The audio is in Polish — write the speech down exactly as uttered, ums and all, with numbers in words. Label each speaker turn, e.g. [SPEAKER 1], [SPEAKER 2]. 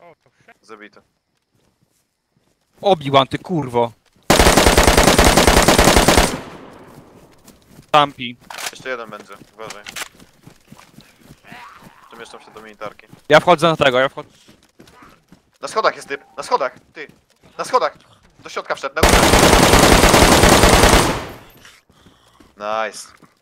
[SPEAKER 1] Zabity.
[SPEAKER 2] Obi-Wan, ty kurwo. Tampi.
[SPEAKER 1] Jeszcze jeden będzie, uważaj. Przemieszczam się do militarki.
[SPEAKER 2] Ja wchodzę na tego, ja wchodzę.
[SPEAKER 1] Na schodach jest typ, na schodach, ty. Na schodach. Do środka wszedł, na górę. Nice.